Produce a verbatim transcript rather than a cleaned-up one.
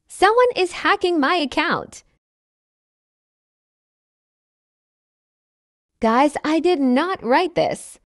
Someone is hacking my account. Guys, I did not write this.